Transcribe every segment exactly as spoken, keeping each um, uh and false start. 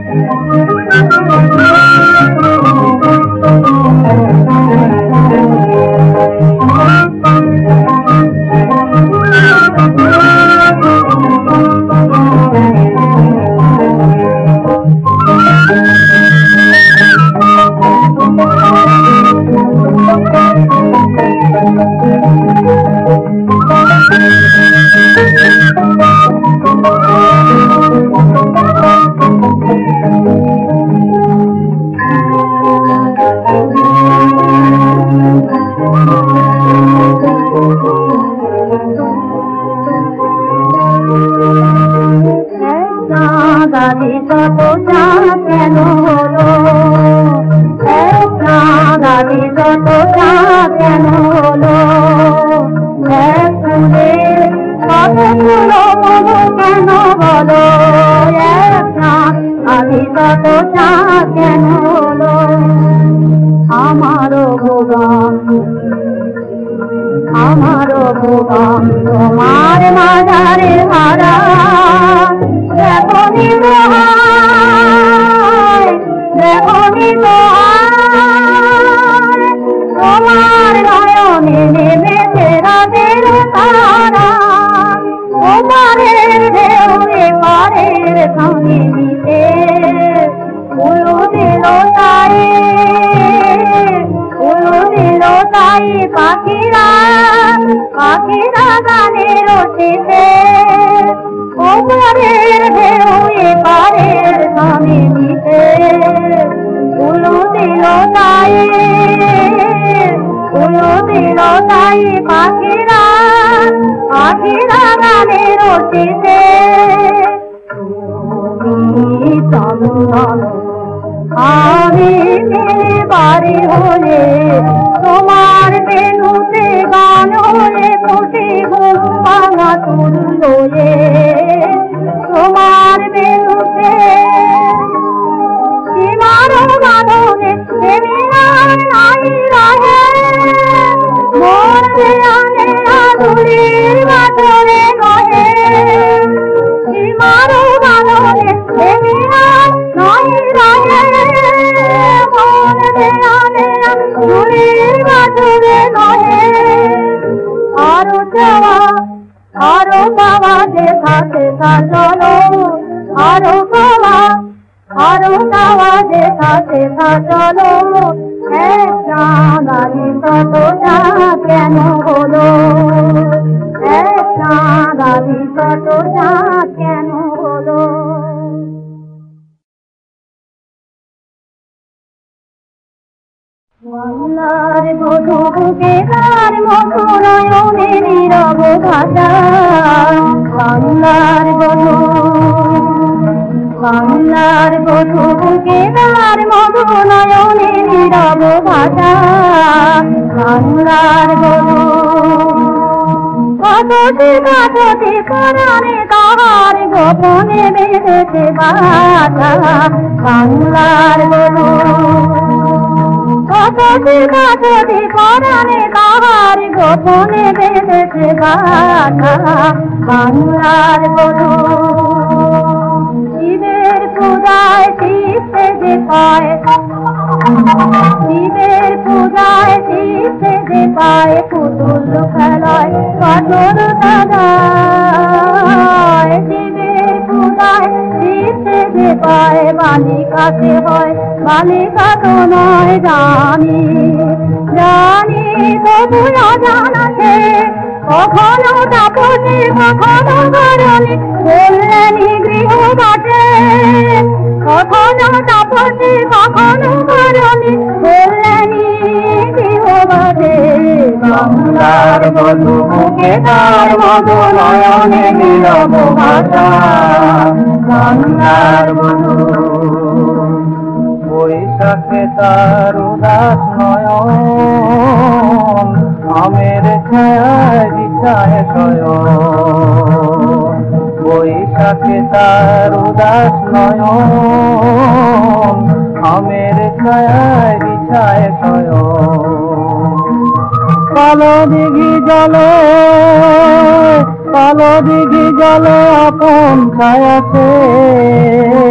কালো দিঘি জলে আপন ছায়াছে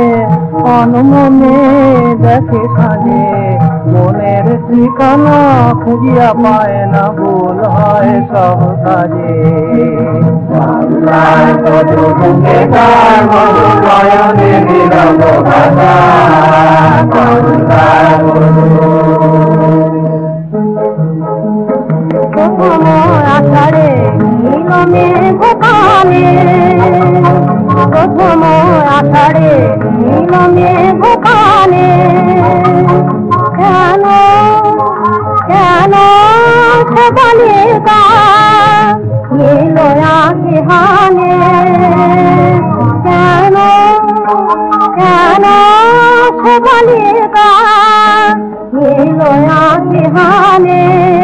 অনমনে দেখে সাজে মনের ঠিকানা খুঁজিয়া পায় না, ভুল হয় সব কাজে। বাংলার বধূ বুকে তার মধু নয়নে নীরব ভাষা, বাংলার বধূ। আষাঢ়ে নীল মেঘ কানে, প্রথম আষাঢ়ে নীল মেঘ কানে, কেন কেন সে বালিকা নীল আঁখি হানে, কেন কেন সে বালিকা নীল আঁখি হানে,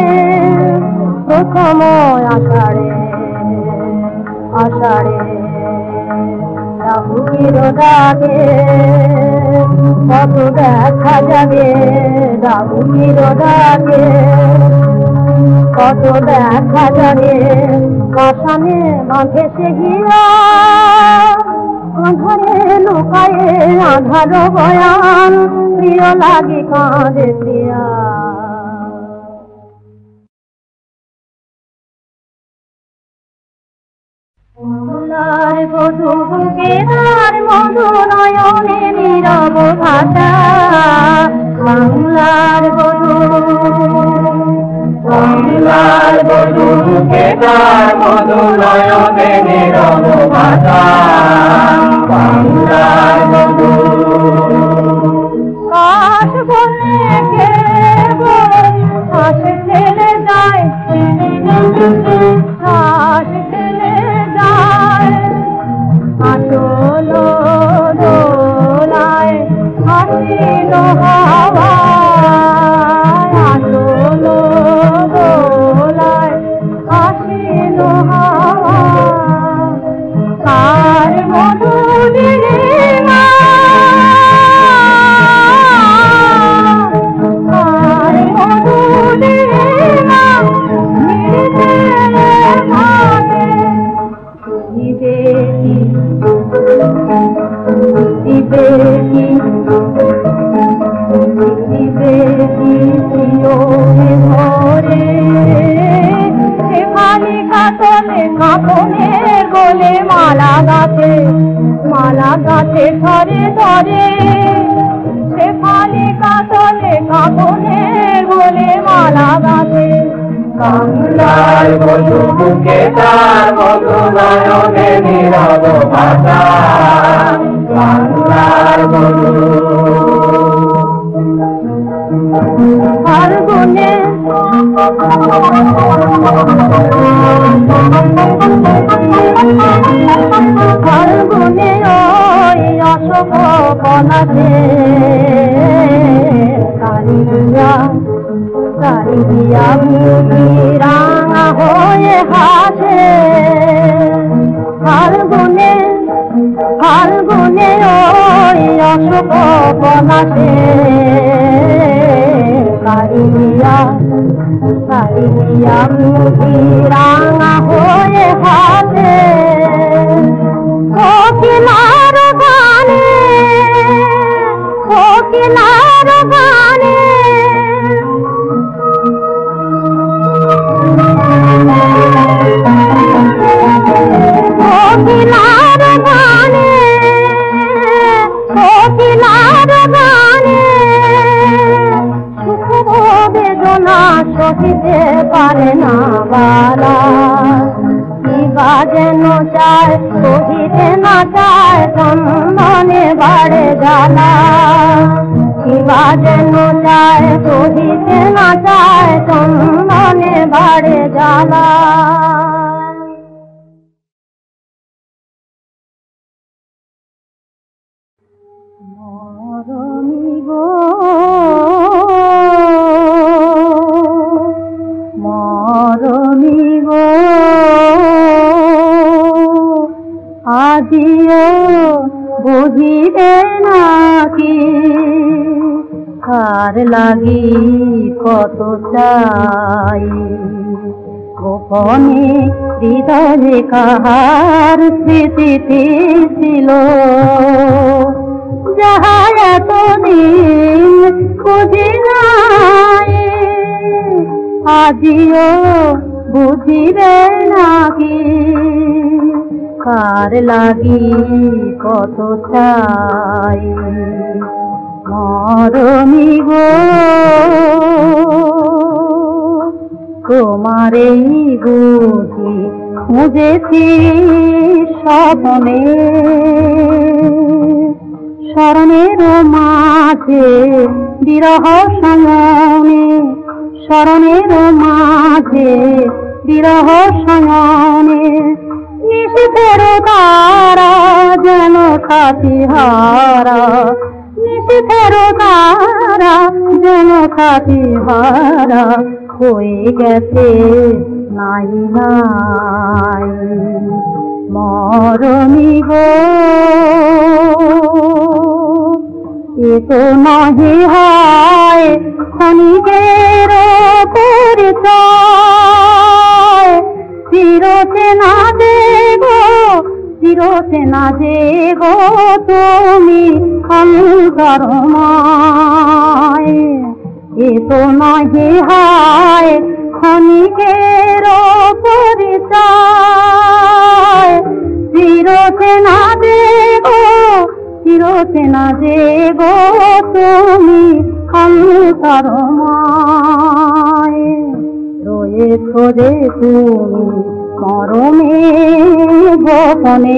প্রথম আষাঢ়ে আষাঢ়ে ডাহুকির ডাকে কত দেখা যাবে, ডাহুকির ডাকে কত দেখা যাবে, কাশানে বাঁধে সে গিয়া আধারে লুকায়ে আধার বয়ান, প্রিয় লাগি কাঁদে প্রিয়া। বাংলার বধূ বুকে তার মধু নয়নে নীরব ভাষা, বাংলার বধূ। বাংলার বধূ বুকে তার মধু নয়নে নীরব ভাষা, বাংলার বধূ। কাশ বনে শ্বাস ফেলে যায়, শ্বাস ফেলে যায়, আচল দোলায় হাসিল হাওয়া, আচল দোলায় হাসিল হাওয়া, কার মধুরে মা, কার মধুরে মা, দিবে কি দিবে কি দিবে কি প্রিয়রে ঘরে, সে বালিকা তলে কাপনের গোলে মালা গাছে, মালা গাছে ধরে ধরে, সে বালিকা তলে কাপনের গোলে মালা গাছে। বাংলার বধূ বুকে তার মধু নয়নে নীরব ভাষা, বাংলার বধূ। ফাল্গুনে ফাল্গুনে ওই অশোক বনাতে কালিয়া কালিয়া মুখি রাঙা হয়ে হাসে, ফাল্গুনে ফাল্গুনে ওই অশোক বনাতে কালিয়া কালিয়া মুখি রাঙা হয়ে হাসে, কোকিলার গানে কোকিলার গানে কোকিলার গানে কোকিলার গানে, সুখ বেদনা সহিতে পারে না বালা, কিবা যেন চায় সহিতে না চায়, সম্মানে বাড়ে জ্বালা, কিবা যেন চায় সহিতে না চায়, সম্মানে বাড়ে জ্বালা। মরমি গো মরমি গো আজিও বুঝিবে নাকি, কার লাগি কত চাই, গোপনে হৃদয়ে কাহার স্মৃতি ছিল, যাহা দিন বুঝি নাই আজিও বুঝিবে নাকি কার লাগি কত চাই মরমি গো তোমারেই বুঝি খুঁজেছি স্বপ্নে শরণের মাঝে বিরহ শয়নে শরণের মাঝে বিরহ শয়নে নিশীথের তারা যেন সাথী হারা নিশীথের তারা যেন সাথী হারা হয়ে গেছে নাই নাই মরমি গো এ তো নহি হয় ক্ষণিকের পরিচয় চিরতে না যে গো চিরতে না যে গো তুমি অন্তরময় এ তো নহি হয় ক্ষণিকের পরিচয় চিরতে না যে গো চিরতে না যে গো তুমি অন্তরময় রয়েছ যে তুমি মরমে গোপনে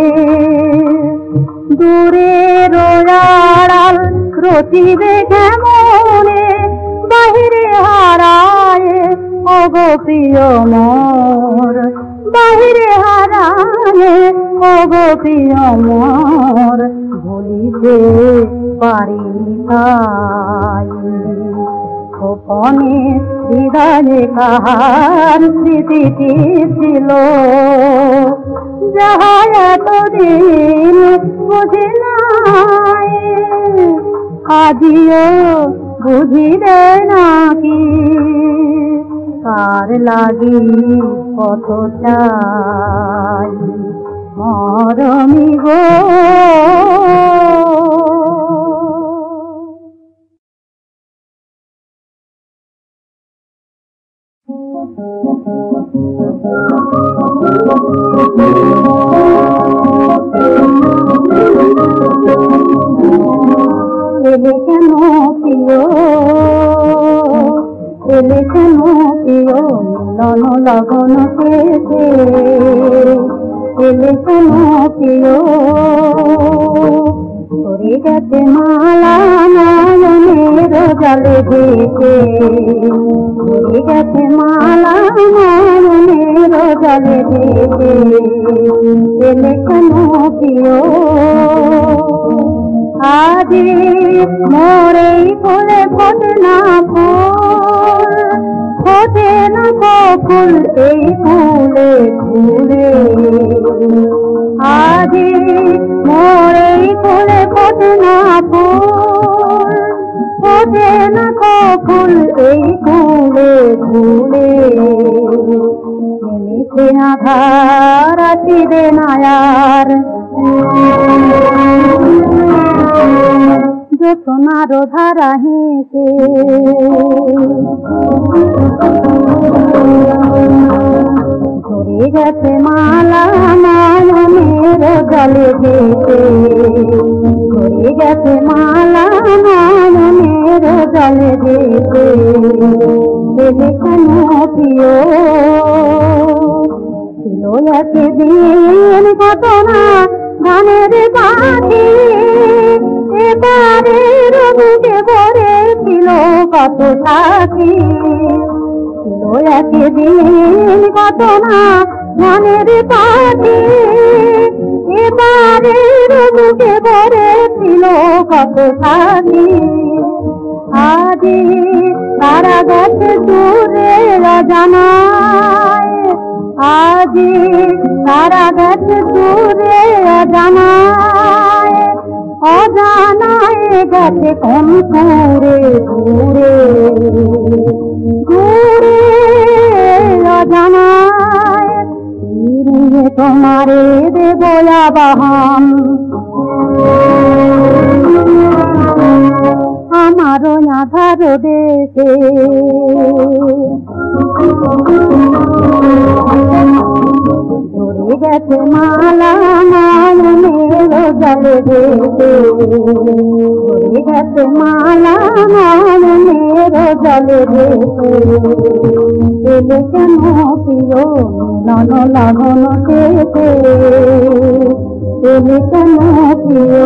দূরে রোয়াড়াল রচিবে কেমনে বাহিরে হারায় ওগো প্রিয় মোর বাহিরে হারায় ওগো প্রিয় মোর ভুলিতে পারি তাই গোপনে হৃদয়ে কাহার স্মৃতিটি ছিল যাহা এতদিন বুঝি নাই আজিও বুঝিবে নাকি কার লাগি কত চাই মরমি গো এলে কেন প্রিয় এলে কেন প্রিয় মিলন লগন পেতে এলে কেন প্রিয় সরে গেছে মালা নয়নের জলে ভেসে সরে গেছে মালা নয়নের জলে ভেসে এলে কেন প্রিয় আজি মোরেই ফুলে ফোটে না ফুল ফোটে না ফুল এই ফুলে ফুলে আজি মোরেই ফুলে ফোটে না ফুল ফোটে না ফুল এই ফুলে ফুলে নেমেছে আধার আসিবে না আর জোছনার ধারা হেঁটে ধরে গেছে মালা নয়নের জলে ভেসে ধরে গেছে মালা নয়নের জলে ভেসে এলে কেন প্রিয় ছিল একদিন ঘটনা গানের পাখি এবারের বুকে ভরেছিল কত সাথী ছিল একদিন ঘটনা গানের পাখি এবারের বুকে ভরেছিল কত সাথী আজি তারা গেছে দূরে জানায় আজি তারা গেছে দূরে জানায় অজানায় গেছে কোন দূরে দূরে দূরে অজানায় ফিরিয়ে তোমারে দেব আবাহন তোমার আধার দেশে ধরে গেছে মালা নয়নের জলে দেশে ধরে গেছে মালা নয়নের জলে দেশে এলে কেন প্রিয় মিলন লগন শেষে এলে কেন প্রিয়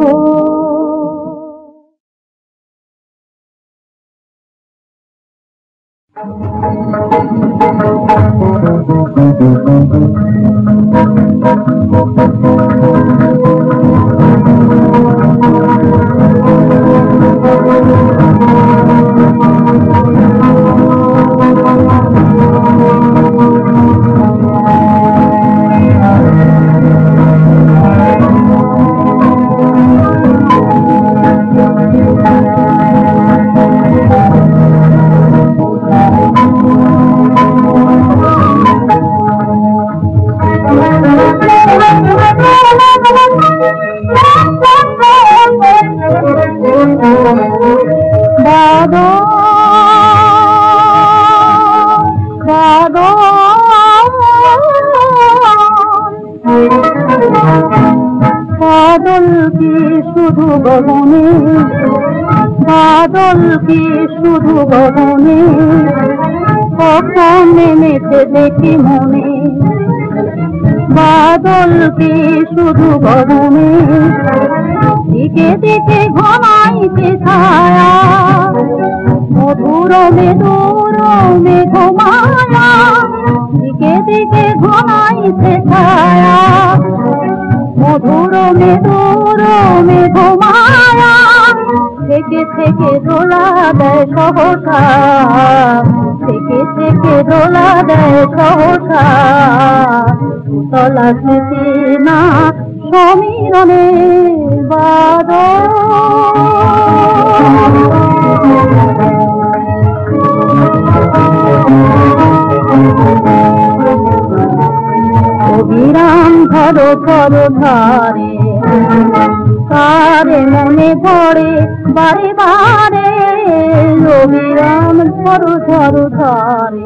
বাদল কি শুধু গগনে বাদল কি শুধু গগনে কখন নেমেছে দেখি মনে বাদল কি শুধু গগনে দিকে দিকে ঘনাইছে ছায়া মধুর মেদুর মেঘমায়া দিকে দিকে ঘনাইছে ছায়া মধুর মেদুর মেঘমায়া থেকে থেকে দোলা দেয় সহসা থেকে থেকে দোলা দেয় সহসা তলা স্মৃতি না সমীরণে বাদল অবিরাম ধরো ধরো ধারে কারে মনে পড়ে বারে বারে অবিরাম ধরো ধরো ধারে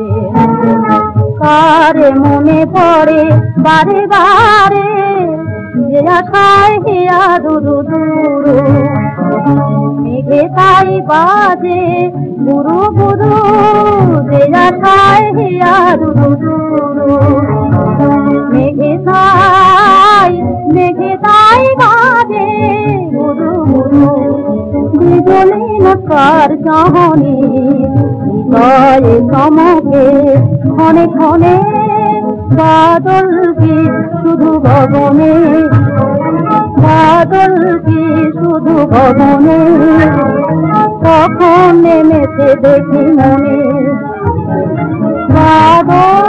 কারে মনে পড়ে বারে বারে যে আশায় হিয়া দুরু দুরু মেঘে তাই বাজে গুরু গুরু যে আশায় হিয়া দুরু দুরু মেঘে তাই মেঘে তাই বাজে গুরু গুরু বিজলি নকার চাহনি হৃদয়ে চমকে ক্ষণে ক্ষণে বাদল কি শুধু গগনে বাদল কি শুধু গগনে কখন নেমেছে দেখি মনে বাদল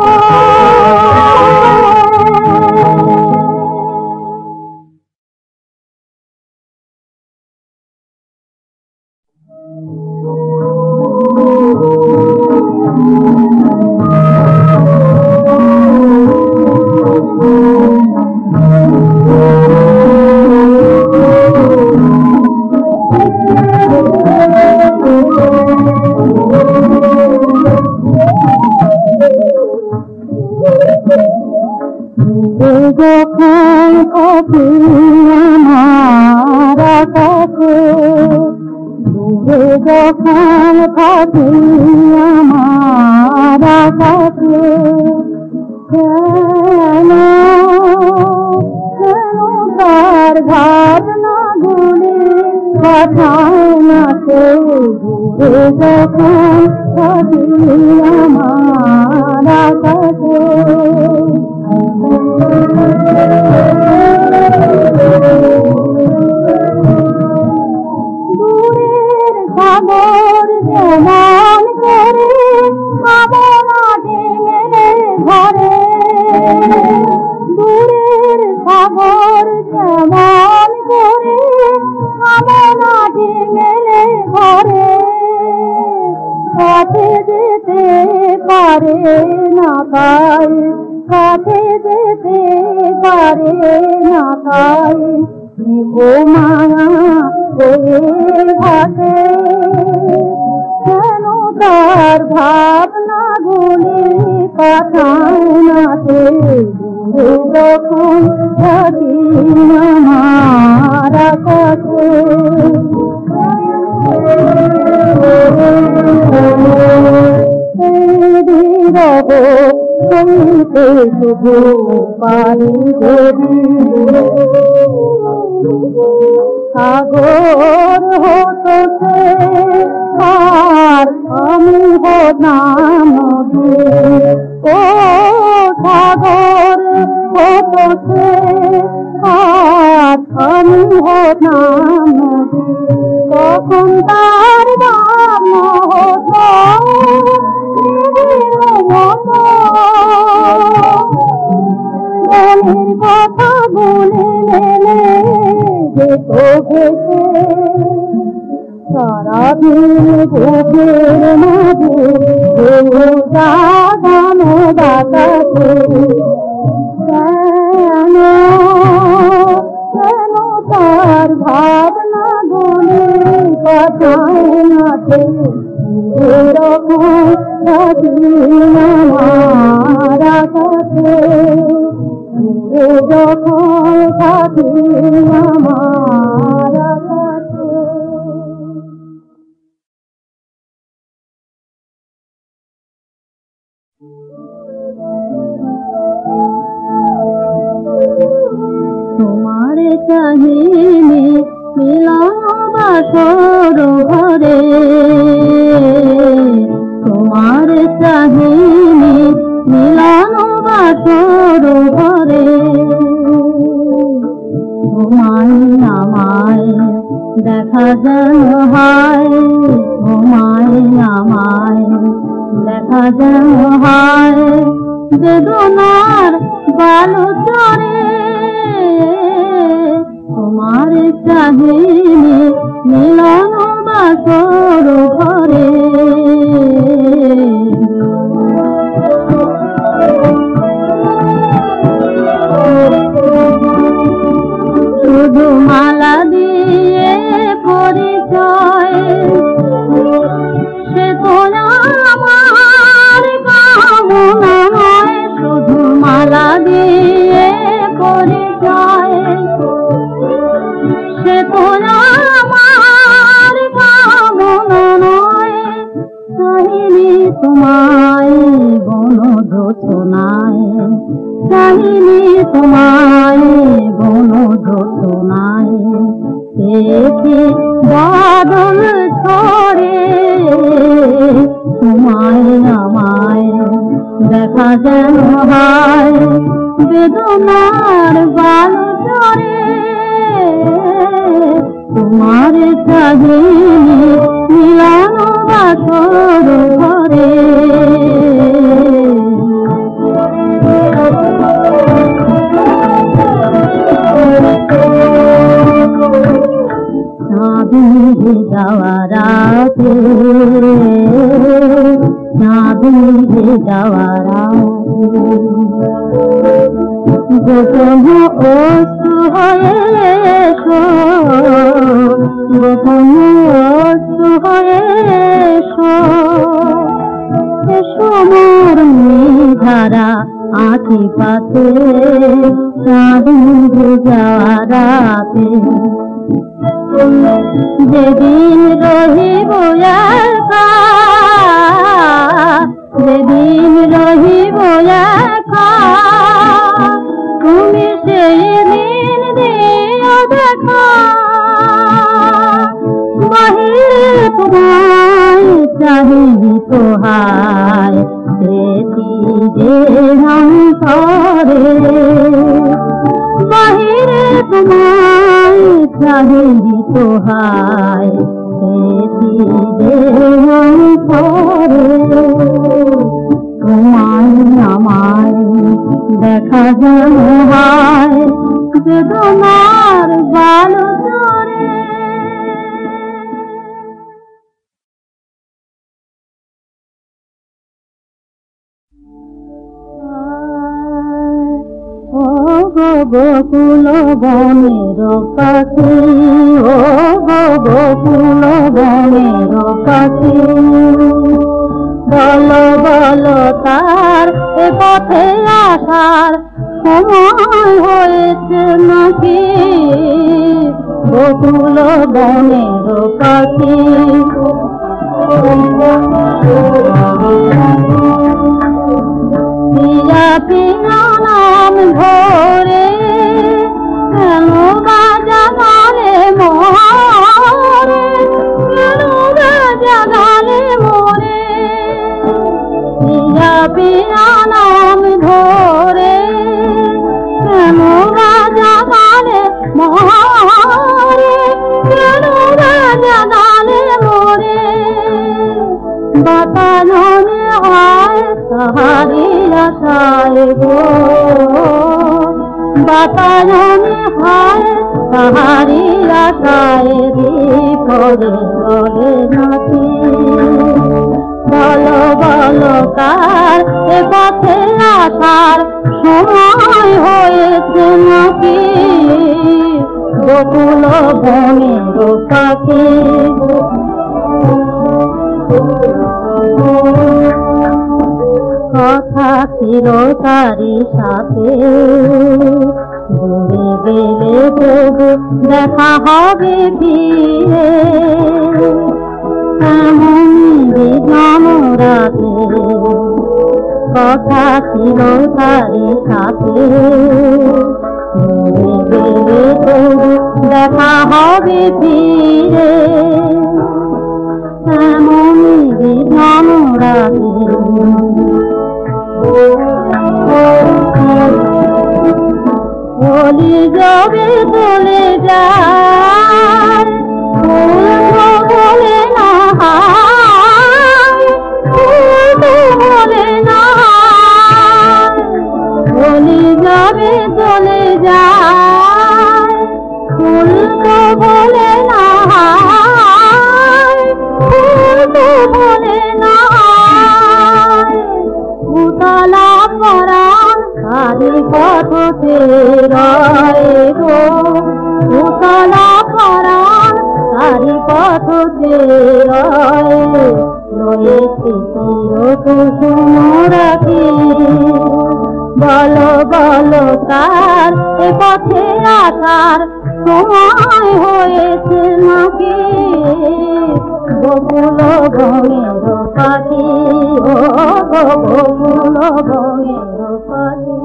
যখন থাকি আমার কাছে দূরে যখন থাকি আমার কাছে কেন কেন তার ভাবনা গুলি পাঠায় না সে দূরে যখন থাকি আমার কাছে দূরের সাগর যেমন করে ভাবনা মেরে ধরে দূরের সাগর যেমন করে ভাবনা মেরে ধরে কাছে যেতে পারে না তাই কাছে যেতে পারে না তাই গো মায়া হয়ে ভাসে কেন তার ভাবনাগুলি কাটায় নাতে যখন থাকি আমার কাছে বিরহ সইতে শুধু পারি দেবী সাগর হতো সে আর আমি হতাম নদী ও সাগর হতো সে আর আমি হতাম নদী কখন তার নাম হতো মতো মনের কথা বলে মেলে যেত ভেসে সারাদিন বুকের মাঝে জাগান বাতাসে কেন কেন তার ভাবনা গুলি কথায় নাতে এরকম থাকি আমার কাছে যখন থাকি আমার কাছে তোমার কাহিনী মিলন বাসর ঘরে তোমার কাহিনী মিলন বাসর ঘরে ঘুমাই আমায় দেখা যেন হয় ঘুমাই আমায় দেখা যেন হয় বেদনার বালু চরে তোমার কাহিনী মিলন বাসর ঘরে শুধু মালা দিয়ে পরিচয় সে তো আমার কামনা নয় শুধু মালা দিয়ে পরিচয় সে তো আমার কামনা নয় কাহিনী তোমায় বন যোচনায় কাহিনী তোমায় বন যোচনায় দেখি বাদল ছড়ে তোমায় আমায় দেখা যেন হয় বেদনার বাল চরে তোমার কাহিনী মিলন বাসর ঘরে চাঁদে যাওয়া রাতে চাঁদে যাওয়া রাতে গোপন অশ্রু হয়ে এসো গোপন অশ্রু হয়ে এসো এসো মোর ধারা আঁখি পাতে চাঁদে যাওয়া রাতে যেদিন রহিব একা যেদিন রহিব একা তুমি সেই দিন দিও দেখা বাহিরে তোমায় চাহিবি তোহায় সেটি যে অন্তরে বাহিরে তোমায় চাহিবি তোহায় সেটি যে অন্তরে তোমায় আমায় দেখা যেন হয় বেদনার বাল চরে ও গো গোকুল বনের পাখি, ও গোকুল বনের পাখি, বলো বলো তার এ পথে আসার সময় হয়েছে নাকি? গোকুল বনের পাখি পিয়া পিয়া নাম ধরে কেন বাজা গালে মোরে, কেন বাজা গালে মোরে, পিয়া পিয়া নাম ধরে কেন বাজা গালে মোরে, কেন বাজা গালে মোরে, বাতায়নে হয় তাহারি আশায় গো, বাতায়নে হয় তাহারি আশায় বিপদে চলে নাকি? বলো বলো কার এ পথে আসার সময় হয়েছে নাকি? গোকুল বনের পাখি কথা ছিল তারি সাথে, দূরে গেলে তবু দেখা হবে ফিরে, এমন বিজন রাতে কথা ছিল তারি সাথে, দূরে গেলে তবু দেখা হবে ফিরে, এমন বিজন রাতে বলি যাবে চলে যায়, বলে না বলে না, বলি যাবে চলে যায়, ফুল তো বলে না, ফুল তো বলে না, উতলা পরাণ তারি পথে রয় গো, উতলা পরাণ তারি পথে রয়, রয়েছে চিরকুসুম রাখি। বলো বলো কার এ পথে আসার সময় হয়েছে নাকি? গোকুল বনের পাখি, ও গোকুল বনের পাখি।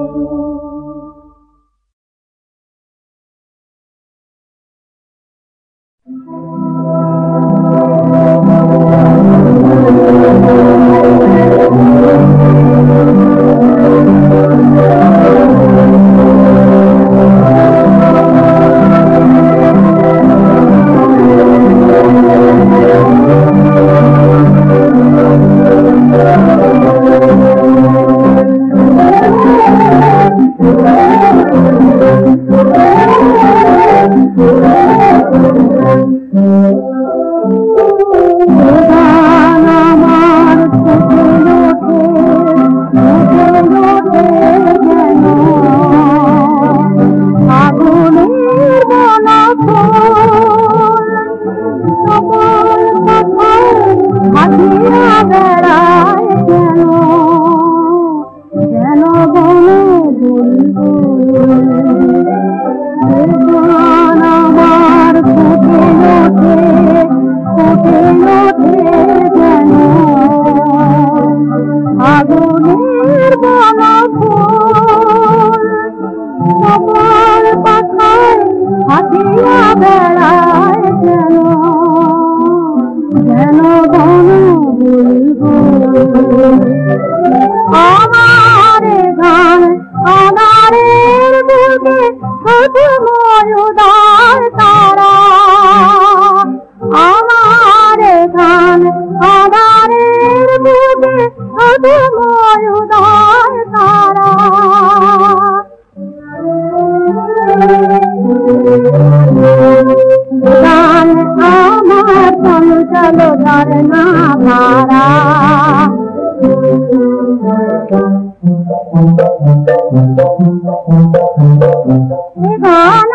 Thank you. এ গান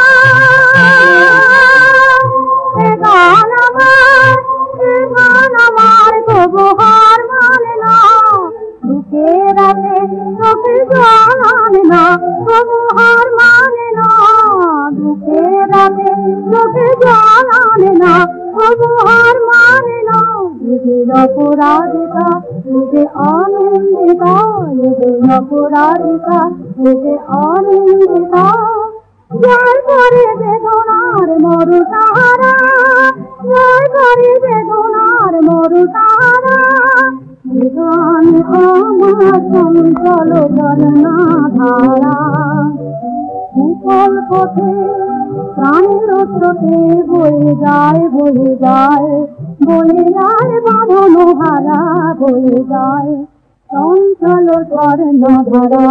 আমার, এ গান আমার, এ গান আমার তবু হার মানে না। বুকে রাতে চোখে জল আনে না, তবু হার মানে না। বুকে রাতে চোখে জল আনে না, তবু হার মানে না। নিজের অপরাধিকা নিজে আনন্দিতা, নিজের অপরাধিকা নিজে আনন্দিতা। জয় করে বেদনার মরু তারা, জয় করে বেদনার মরু তারা। গান আমার চঞ্চল ঝরনা ধারা, কুশল পথে প্রাণের স্রোতে বয়ে যায়, বয়ে যায়, বয়ে যায় বাঁধনো হারা, বয়ে যায় চঞ্চল ঝরনা ধারা।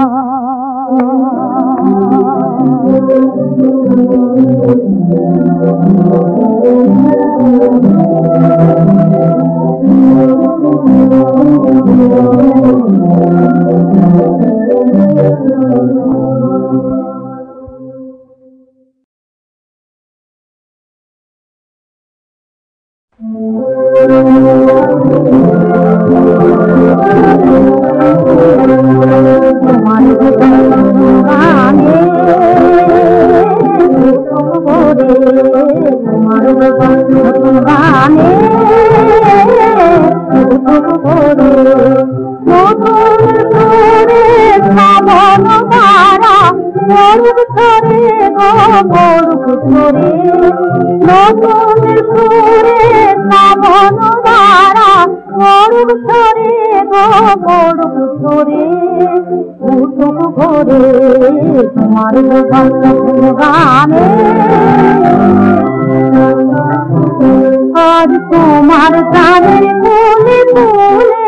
তোমার গানে তোমার গানে শ্রাবণ তারা গরুক ধরে গো গরুক ধরে, নতুন সুরে শ্রাবণ তারা গরুক ধরে গো গরুক ধরে। উঠুক ভোরে তোমার গানে, আর তোমার গানের ফুলে ফুলে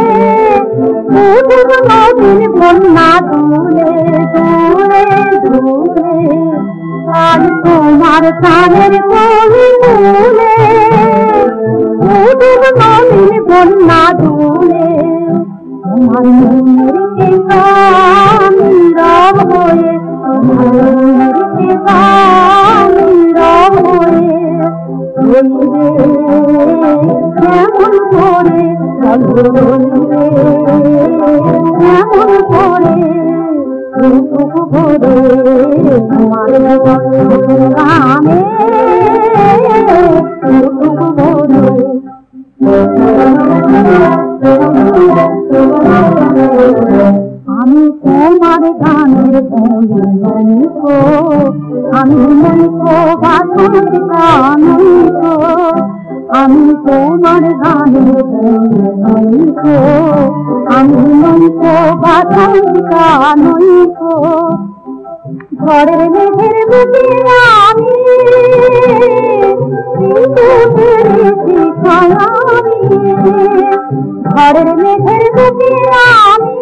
উঠুক নদীর বন্যা দুলে দুলে দুলে। আর তোমার গানের ফুলে ফুলে উঠুক নদীর বন্যা দুলে। তোমার মনের নীরব হয়ে, তোমার মনের নীরব হয়ে রইবে কেমন করে, রইবে কেমন করে। উঠুক ভোরে তোমার গানে, উঠুক ভোরে। আমি তোমার গানের বন্ধু, আমি মনিক বাসন্তিকা নইক, আমি তোমার গানের বন্ধু, আমি মনিক বাসন্তিকা নইক। ঘরের মেঘের বুকে আমি পেরেছি ছায়ামি, ঘরের মেঘের বুকে আমি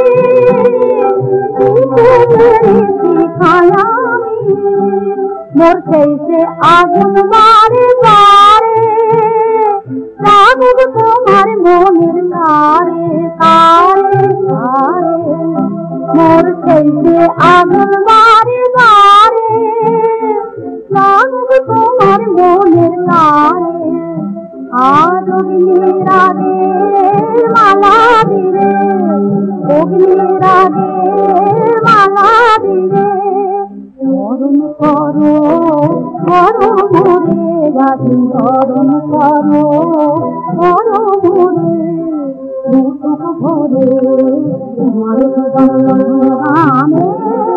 পেরেছি ছায়ামি। মোর সেই সে আগুন বারে বারে লাগুক তোমার মনের তারে তারে তারে। মোর সেই সে আগুন বারে বারে লাগুক তোমার মনের তারে। আজ অগ্নির আগে মালা দিলে, অগ্নির আগে মালা দিলে। ধরুন করো করো মোরে গাছি, ধরুন করো করো মোরে। উঠুক ভোরে তোমার গানে,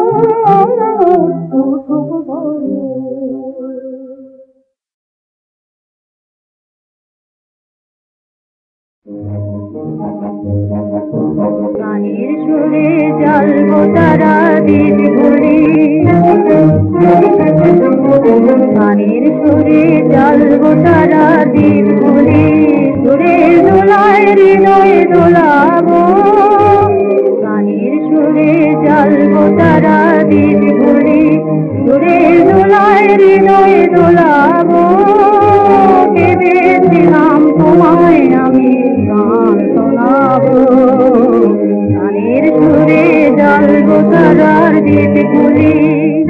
উঠুক ভোরে। গানের সুরে জ্বলবো তারা দিন ঘুরি, গানের সুরে জ্বলবো তারা দিন ঘুরি। সুরের দোলায় হৃদয় দোলাবো, গানের সুরে জ্বলবো তারা দিন ঘুরি। সুরের দোলায় হৃদয় দোলাবো, ভেবেছিলাম তোমায় আমি গান শোনাবো। গানের সুরে জ্বলবো তারা দিন ঘুরি।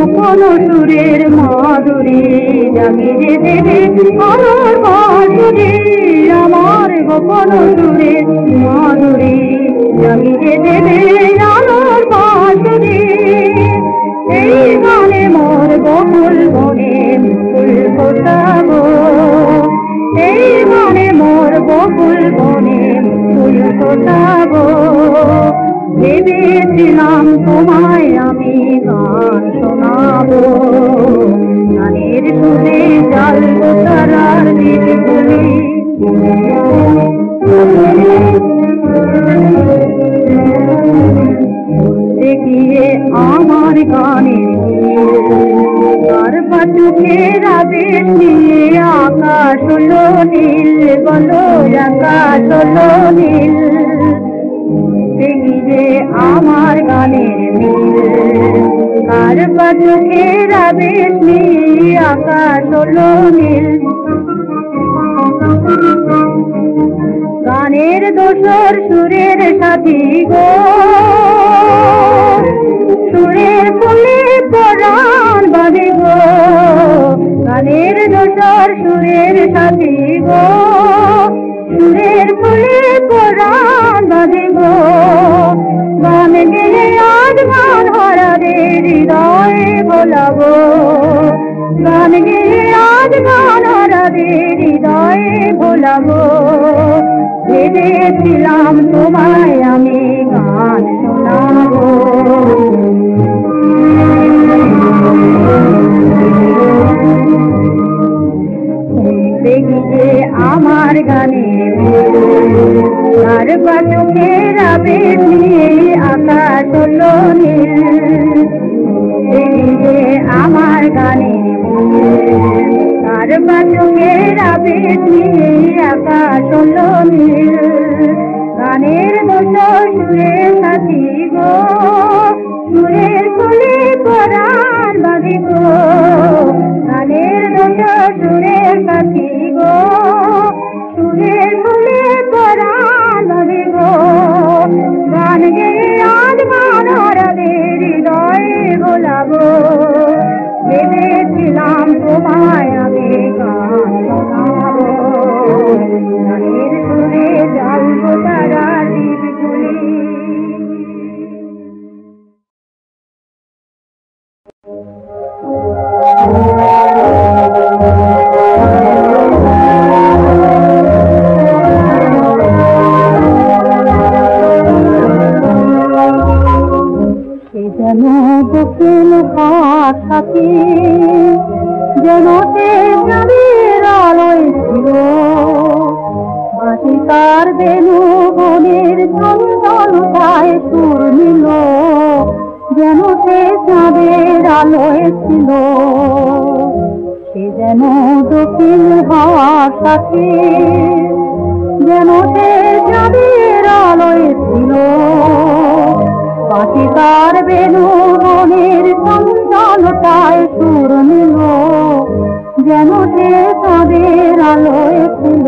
গোপন সুরের মাধুরী জাগিয়ে দেবে আমার বাঁশুরি আমার গোপন সুরের মাধুরী জাগিয়ে দেবে আমার বাঁশুরি এই গানে মোর বকুল বনে ফুল ফোটাবো এই গানে মোর বকুল বনে ফুল ফোটাবো ভেবেছিলাম তোমায় আমি গান শোনাবো গানের সুরে জ্বালবো তারার দীপগুলি গিয়ে আমার গানের আর পাচুকের আবেশ নিয়ে আকাশ হলো নীল বলো আকাশ হলো নীল গিয়ে আমার গানের মিল আর পাচুকের আবেশ নিয়ে আকাশ হলো নীল গানের দোসর সুরের সাথী গো সুরের ফুলে পরাণ বাঁধে গো গানের দোসর সুরের সাথী গো সুরের ফুলে পরাণ বাঁধে গো গান গেয়ে আজ গান হারাদের হৃদয়ে ভোলাবো গান গেয়ে আজ গান হারাদের হৃদয়ে ভোলাবো ভেবেছিলাম তোমায় আমি গান শোনাবো দেখে আমার গানে আর বাচকের আবেশ নিয়ে আকাশ হলো নীল দেখে আমার গানে আর বাচকের আবেশ নিয়ে আকাশ হলো নীল গানের দোসর সুরের সাথী গো সুরের ফুলে পরাণ বাঁধে গো গানের দোসর সুরের সাথী গো সুরের ফুলে পরাণ বাঁধে গো গান গেয়ে আজ গান হারাদের হৃদয়ে ভোলাবো ভেবেছিলাম তোমায় আমি গান শোনাবো গানের সুরে জ্বালবো তারার দীপগুলি সে যেন বকুল হাত সাথী যেন সে চাঁদের আলোয় ছিল বাঁশি তার বেনু বনের চঞ্চলতায় সুর নিল যেন সে চাঁদের আলোয় ছিল সে যেন দক্ষিণ হাওয়ার সাথে যেন সে চাঁদের আলোয় ছিল বাঁশি তার বেনু বনের চঞ্চলতায় সুর নিল যেন সে চাঁদের আলোয় ছিল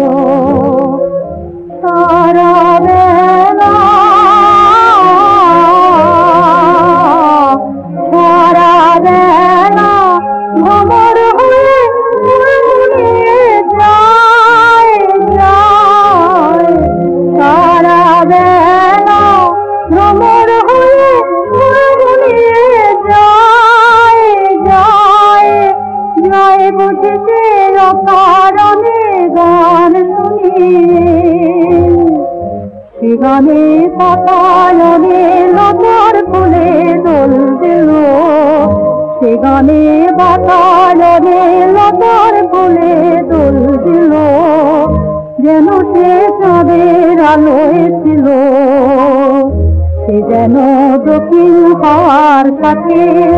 সারা বেলা সারা বেলা ভ্রমর হয়ে যায় যায় সারা বেলা ভ্রমর হয়ে যায় যায় যায় বুঝতে অকারণে গান শুনিয়ে সে গানে বাতায়নে লতার ফুলে দোল দিল সে গানে বাতায়নে লতার ফুলে দোল দিল যেন সে চাঁদের আলোয় ছিল সে যেন দক্ষিণ হাওয়ার সাথে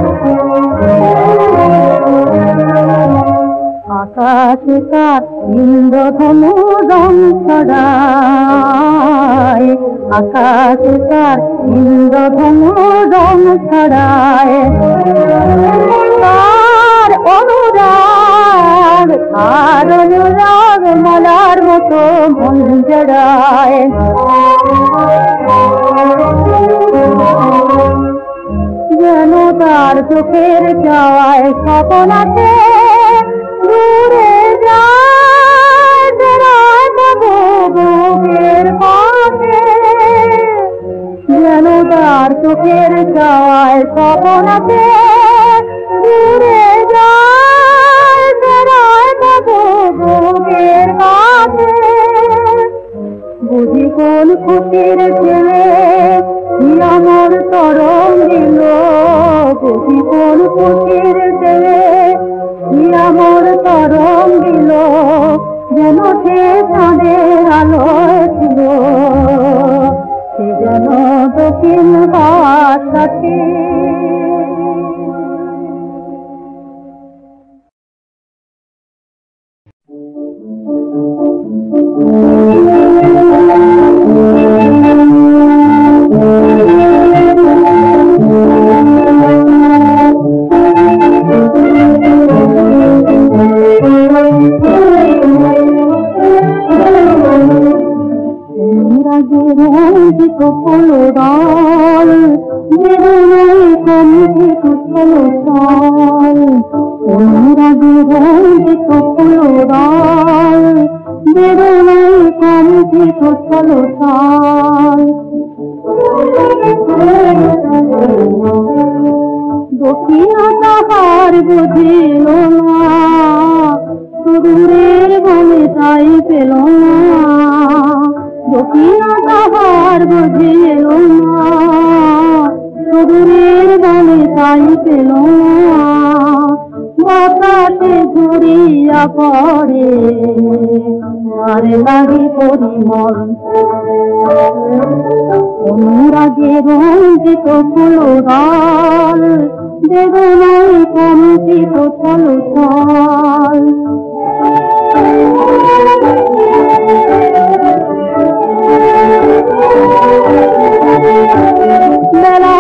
আকাশে তার ইন্দ্রধনু রং ছড়ায় আকাশে তার ইন্দ্রধনু রং ছড়ায় তার অনুরাগ আর অনুরাগ মালার মতো মন জড়ায় যেন তার চোখের চাওয়ায় স্বপন আছে দূরে যায় বুকের পাশে যেন তার চোখের চাওয়ায় স্বপন আছে দূরে যায় বুকের পাশে বুঝি কোন খুশির ছেলে আমার তরম দিল বুঝি কোন খুশির ছেলে আমার তরম দিল যেন সে চাঁদের আলোয় ছিল সে যেন দক্ষিণ বাসাতে ফুলদাল বেরোয় কমতে কুচলো চাল অনুরাগে রঞ্জিত ফুলদাল বেরোয় কমতে কুচলো চাল দক্ষিণতা হার বুঝিল না সুদূরের বনে তাই পেল না দক্ষিণতা হার বুঝিল না সুদূরের বনে তাই পেল না বাতাসে ঝরিয়া পড়ে আর লাগে পরিমল অনুরাগে রঞ্জিত ফুলদাল বেদনায় কমতিত চলছল বেলা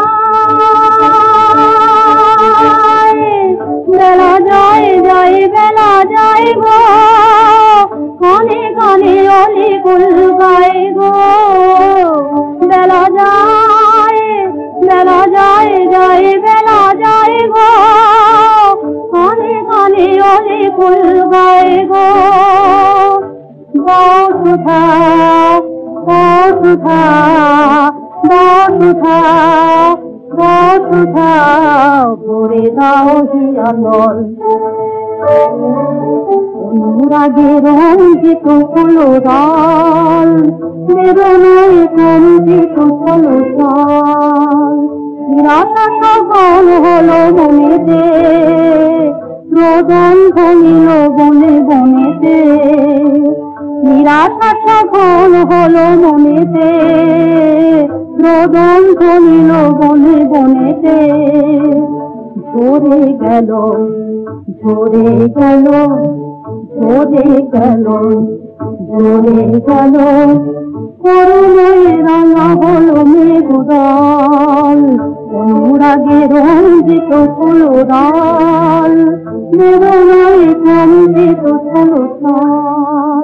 যায় বেলা যায় যায় বেলা যায় গো কানে কানে অলি গুল গায় গো বেলা যায় বেলা যায় যায় বেলা যায় গো কানে কানে অলি গুল গায় গো বসুধা বসুধা বসুধা বসুধা ভরে দাও হিয়ানল অনুরাগে রঞ্জিত ফুলদাল বেরোনায় কঞ্জিত চলছল নিরাশা সফল হলো মনেতে রোদন ভনিল বনে বনেতে নিরাশা সফল হলো মনেতে রোদন ভনিল বনে বনেতে ঝরে গেল ঝরে গেল ঝরে গেল ঝরে গেল করুণায় রাঙা হলো মেঘদল অনুরাগে রঞ্জিত ফুলদাল বেদনায় কম্পিত চলছল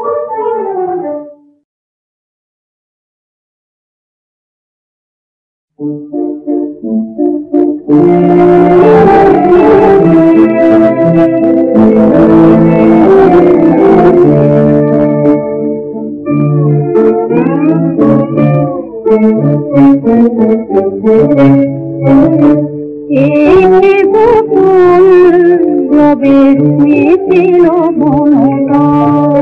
এই বকুল যবে স্মৃতিল বনগান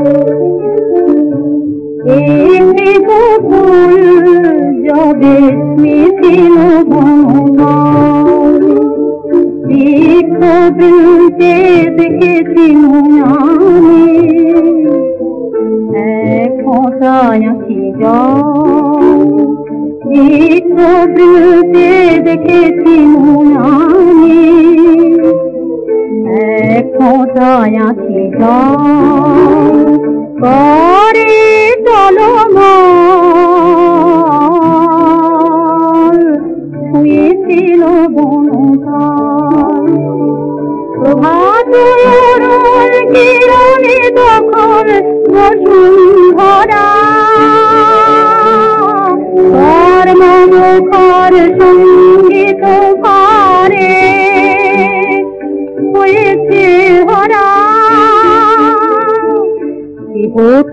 এই বকুল যবে স্মৃতিল বনগান বৃক্ষ বৃন্তে দেখেছি মনে এক ফোঁটায় আঁখি জল বৃক্ষ বৃন্তে দেখেছি মনে এক ফোঁটায় আঁখি জল করে চলমান ছুঁয়েছিল বনগান প্রভাত কিরণে তখন বসুন্ধরা কর্মমুখর সঙ্গীত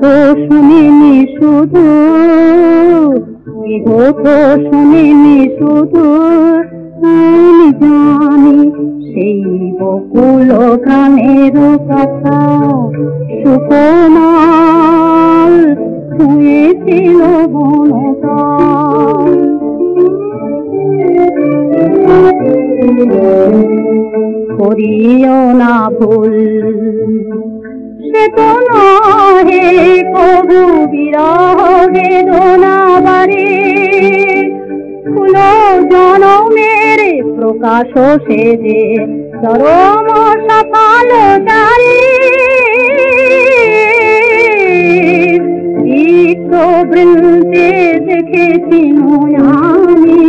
তো শুনিনি শুধু, কেহ তো শুনিনি শুধু, আমি জানি সেই বকুল গানের কথা। সুকুমার শুয়েছিল বনতাল। করিও না ভুল, সে তো নহে কবু বিরহ বেদনা বারে। ফুল জনমের প্রকাশ সে যে চরম সফল চারে। তিক্ত বৃন্তে দেখেছি আমি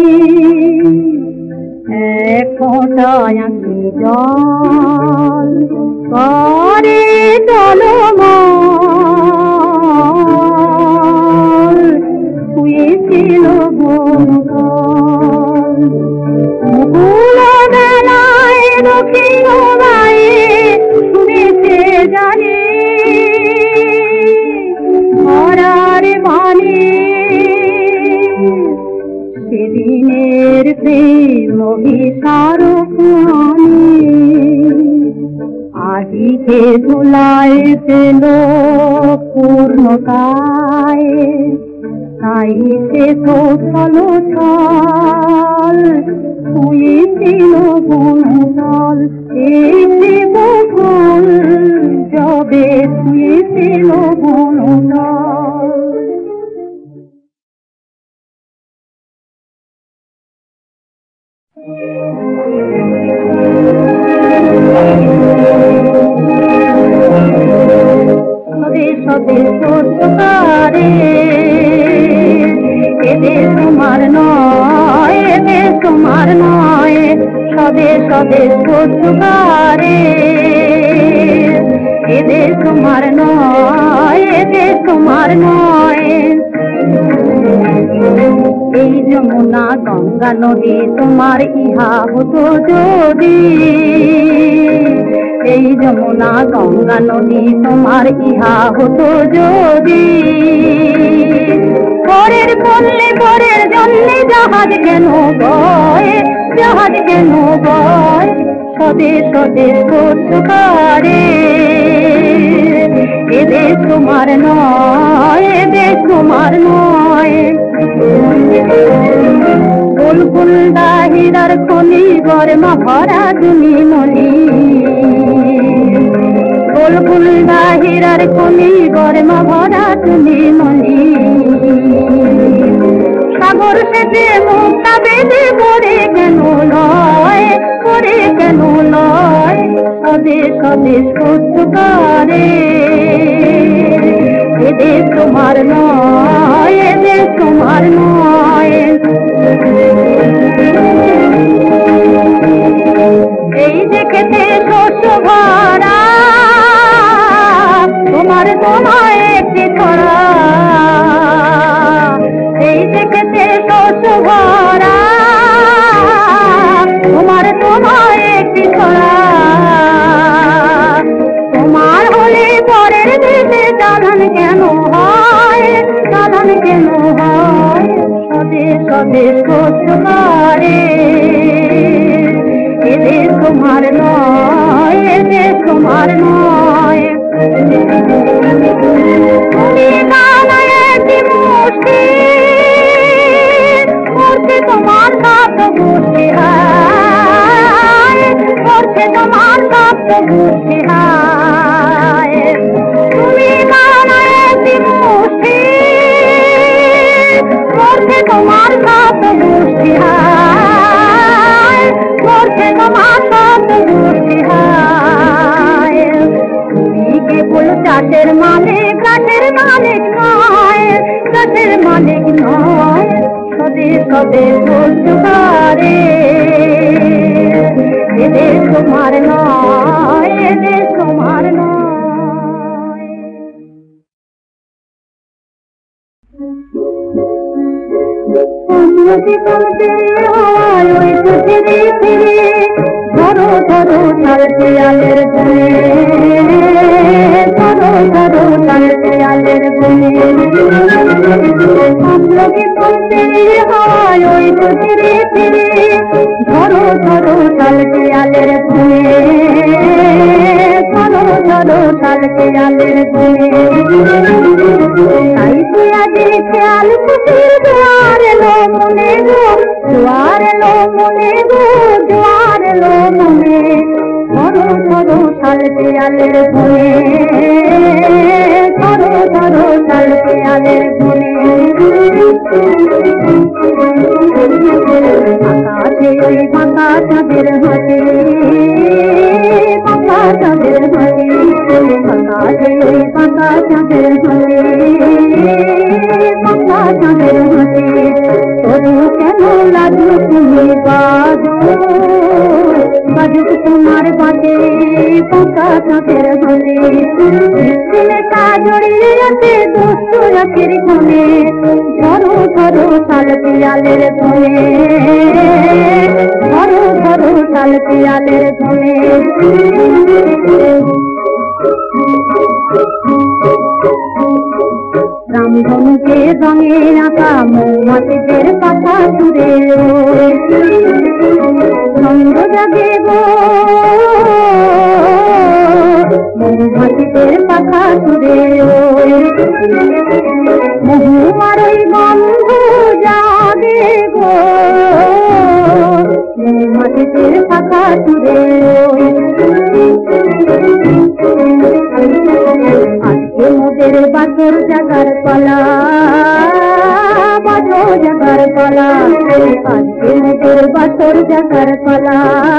এক ফোঁটা আঁখি জল করে জলমল। শুয়েছিল বনগাল মুকুল বেলায় দক্ষিণ গায়ে শুনেছে জানে মরার বাণী। সেদিনের প্রেম অভিসার প্রাণী আজিকে ধুলায় পেল পূর্ণতায়। তাই সে তো চলো চল শুয়েছিল বনগাল। এই যে বকুল যবে শুয়েছিল বনগাল। সবে সত্যকারে এদের তোমার নয়, এদের তোমার নয়। সবে সবে সত্যকারে এদের তোমার নয়, এদের তোমার নয়। এই যমুনা গঙ্গা নদী তোমার ইহা হতো যদি। এই যমুনা গঙ্গা নদী তোমার ইহা হতো যদি। পরের পল্লে পরের জন্যে জাহাজ কেন বয়, জাহাজ কেন বয়। স্বদেশ স্বদেশ সত্যকারে এদের তোমার নয়, এদের তোমার নয়। বুলবুল দাহিরার খনি গরমা ভরা তুমি মনি। বুলবুল দাহিরার খনি গরমা ভরা তুমি মনি। সাগর সেজে মুক্তা বেঁধে পড়ে কেন নয়, পড়ে কেন নয়। স্বদেশ স্বদেশ সত্যকারে এদের তোমার নয়, এদের তোমার নয়। এই দেখেতে শস্য ভরা তোমার তোমায় একটি ছড়া। এই দেখেতে শস্য ভরা তোমার তোমায় একটি ছড়া। তোমার হলে পরের দেশে চালান কেন হয়, চালান কেন হয়। স্বদেশ স্বদেশ সত্যকারে এদের তোমার নয়, এদের তোমার নয়। তুমি কানায় একটি মুষ্টি করছে তোমার সাত গোষ্ঠী হায়, করছে তোমার সাত গোষ্ঠী হায়। তুমি কানায় একটি মুষ্টি করছে তোমার সাত গোষ্ঠী হায়, করছে তোমার সাত গোষ্ঠী হায়। তুমি কেবল চাষের মালিক, গাছের মালিক নয়, গাছের মালিক নয়। স্বদেশ স্বদেশ সত্যকারে এদের তোমার নয়, এদের তোমার নয়। নদী কমতে হয় ওই তো ফিরে ফিরে। ধরো ধরো তার দেয়ালের ধরে, ধরো ধরো তার দেয়ালের দেয়ালের কোণে তাইতে আগে খেয়াল খুশির জোয়ার এলো মনে গো জোয়ার এলো মনে গো জোয়ার এলো মনে ধরো ধরো শাল দেয়ালের কোণে ধরো ধরো শাল দেয়ালের কোণে আকাশে ওই ফাঁকা চাঁদের হাতে ফাঁকা চাঁদের হাতে আকাশে ওই ফাঁকা চাঁদের হাতে ফাঁকা চাঁদের হাতে তবু কেন লাগলো তুমি বাজো বাজুক তোমার বাজে ফাঁকা চাঁদের হাতে ছেলেটা জড়িয়ে আছে দুষ্ট রাতের কোণে ধরো ধরো শাল দেয়ালের কোণে ধরো ধরো শাল দেয়ালের কোণে রামধনুকে রঙে আঁকা মৌমাছিদের পাতা ছুঁড়ে ছন্দ জাগে গো মৌমাছিদের পাতা ছুঁড়ে মহুয়ার ওই গন্ধ জাগে গো মৌমাছিদের পাতা ছুঁড়ে আজকে মোদের বাছর জাগার পালা বাছর জাগার পালা আজকে মোদের বাছর জাগার পালা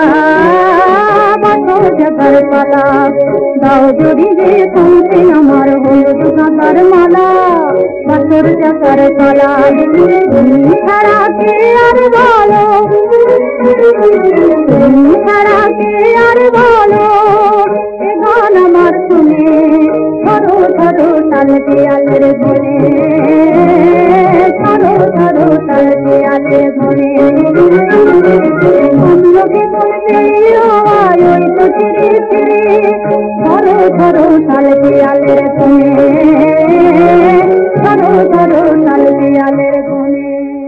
বাছর জাগার পালা দাও যদি যে শুনতে আমার হলুদ জাগার মালা বাছর জাগার পালা তুমি ছাড়া কে আর বলো তুমি ছাড়া কে আর বলো এ গান আমার শুনে ধরো ধরো শাল দেয়ালের কোণে ধরো ধরো শাল দেয়ালের কোণে অন্যকে বলবে আয় ওই তো ধীরে ধীরে ধরো ধরো শাল দেয়ালের কোণে ধরো ধরো শাল দেয়ালের কোণে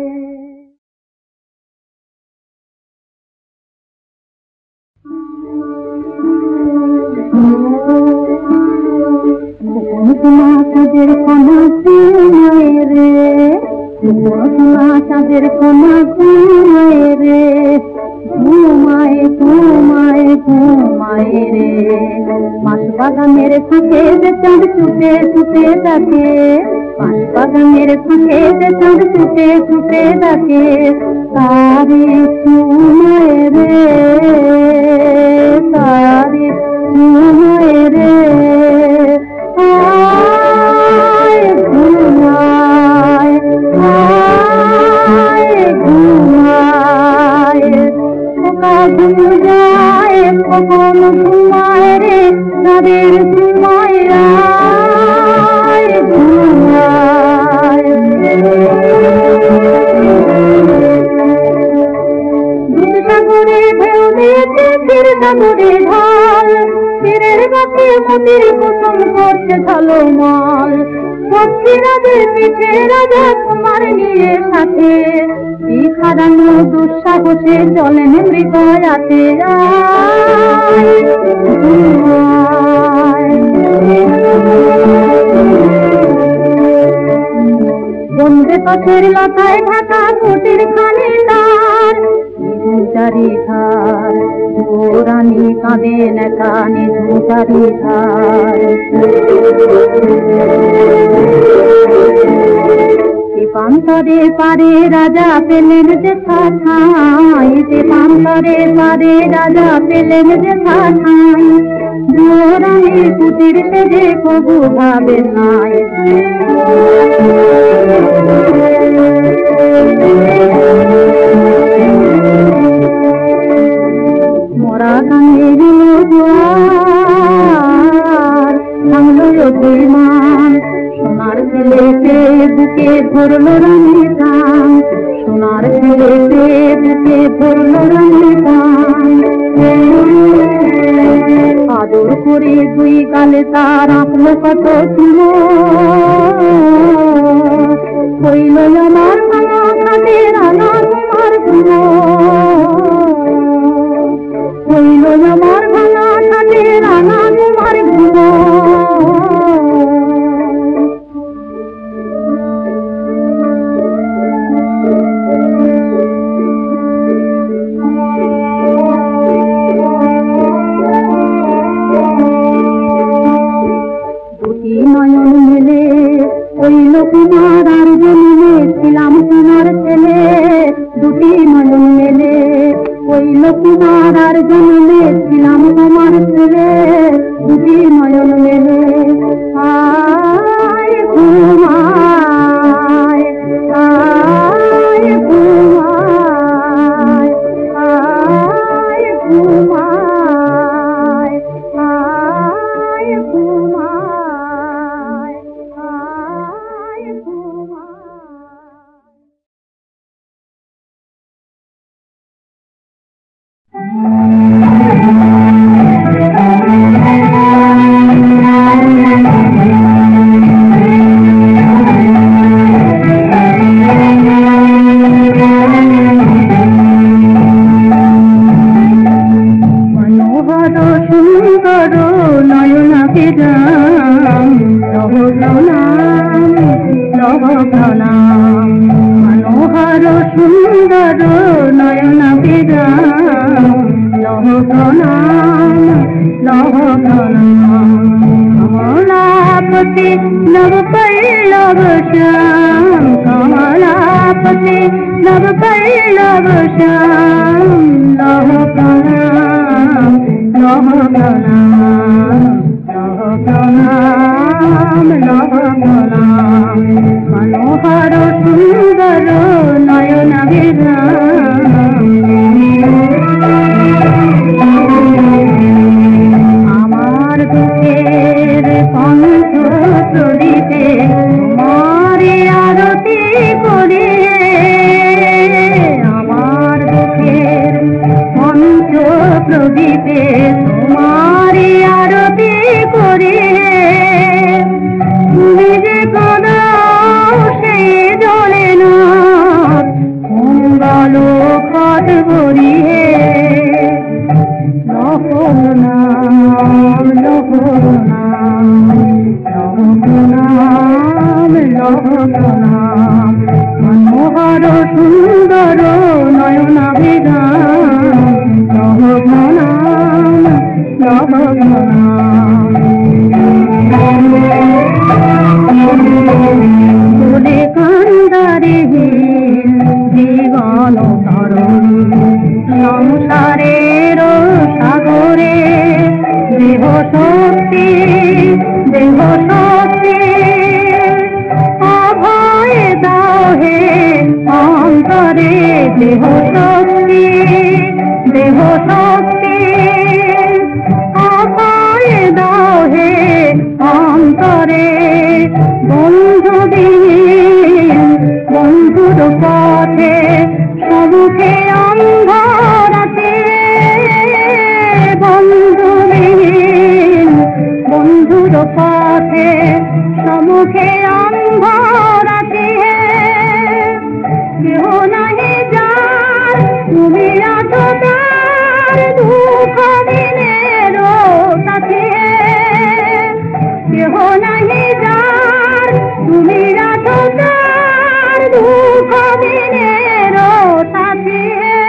চাঁদের কোনা ঘুমায় রে চাঁদের কোনা ঘুমায় রে ঘুমায় ঘুমায় ঘুমায় রে মাস বাগানের ফাঁকে যে চাঁদ ছুটে ছুটে ডাকে মাস বাগানের ফাঁকে যে চাঁদ ছুটে ছুটে ডাকে তারে ঘুমায় রে তারে ঘুমায় রে ঘুমায় রে তাদের ঘুমায় ঘুমায় সাগরে ঢেউ দিয়েছে ফির সাগরে ঢাল তীরের কাছে মোতির কুসুম করছে ঝালো মাল পক্ষীরা যে পিঠে রাজা তোমার নিয়ে সাথে খারানো দুঃসাহসে চলেন মৃগয়াতে বন্দে পথের লতায় ঢাকা কুটির খানে তার ঝুঁচারি ধার রানী কাঁদে নেকানি ঝুঁচারি ধার পান্তরে পারে রাজা পেলেন যে ঠাই সে পান্তরে পারে রাজা পেলেন যে ঠাই রানী কুটির সেজে কবু ভাবে নাই মরা কানে গেল জোয়ার ভাঙল অভিমান সোনার ছেলেতে বুকে ভরলো রানী গান সোনার ছেলেতে বুকে ভরলো রানী গান আদর করে দুই গালে তার আঁকলো কত চুলো হইল আমার ভাঙা খাটে রানা তোমার গুলো হইল আমার ভাঙা খাটে রানা তোমার গুলো নীলকুমার আর জন্মে ছিলাম তোমার ছেলে দুটি নয়ন মেলে আয় ঘুমায় আয় ঘুমায় আয় ঘুমায় আয় ঘুমায় আয় মনোহর সুন্দর নয়নাভিরাম লহ প্রণাম লহ প্রণাম মনোহর সুন্দর নয়নাভিরাম লহ প্রণাম লহ প্রণাম কমলাপতি নব পল্লব শ্যাম কমলাপতি নব পল্লব শ্যাম লহ প্রণাম লহ প্রণাম লহ প্রণাম লহ প্রণাম মনোহর সুন্দর নয়নাভিরাম আমার দুঃখের কণ্ঠ প্রদীপে তোমারে আরতি করে আমার দুঃখের কণ্ঠ প্রদীপে তোমারে আরতি করে তুমি যে কাঁদাও সে জলে না মঙ্গল খট ভরিয়ে লহ প্রণাম লহ প্রণাম লহ প্রণাম লহ প্রণাম মনোহর সুন্দর নয়নাভিরাম লহ প্রণাম লহ প্রণাম বলে কান্দারে জীবন তরুণ সংসারের সাগরে দেহ শক্তি দেহ শক্তি অভয় দাও হে অন্তরে দেহ শক্তি দেহ শক্তি অভয় দাও হে অন্তরে বন্ধুবিহীন বন্ধুর পথে সমুখে অন্ধরাতে বন্ধুবিহীন বন্ধুর পথে সমুখে অন্ধরাতে কেহ নাহি যার তুমি আছো তার দুঃখ দিনের সাথে কেহ নাহি যার তুমি আছো তার দুঃখ দিনের সাথে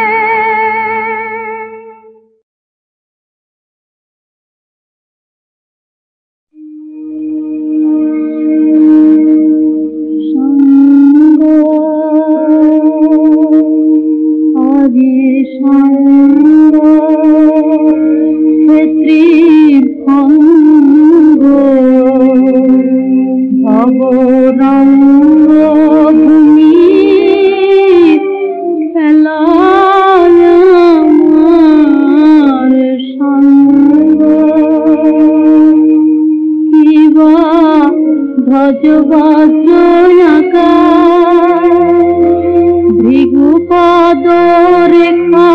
ভৃগুপদ রেখা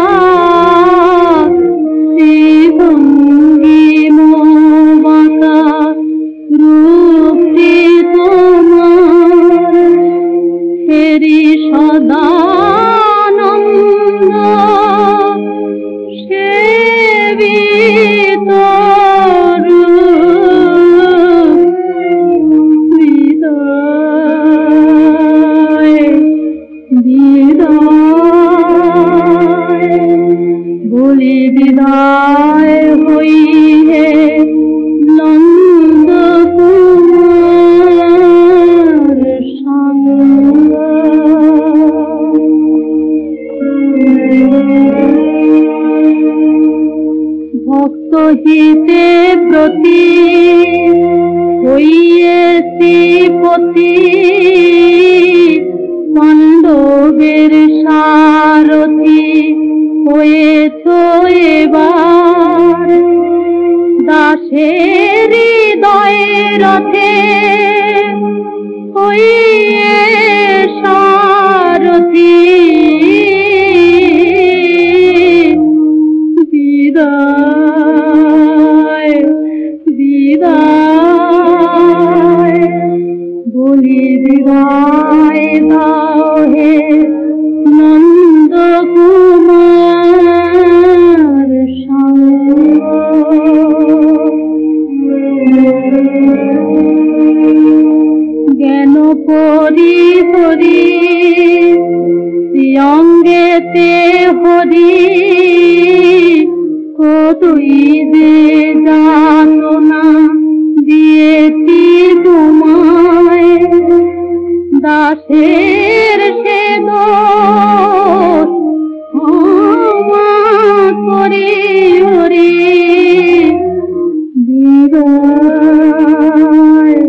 শ্রীভঙ্গি মমতা রূপটি তোমার হেরি সদানন্দ সেবিত বলি বিদায় হই হে নন্দ কুমার সঙ্গ সহিতে প্রতি হইয়েছি পতি পাণ্ডবের সারথি হয়েছ এবার দাসের হৃদয়ে রথে হইয়ে সারথি বিদায় বিদায় বলি বিদায় দাও হে নন্দ কুমার সঙ্গ জ্ঞান পরি হরি অঙ্গেতে হরি কতই যে যাতনা দিয়েছি তোমায় দাসের সে দোষ ক্ষমা করি হরি বিদায়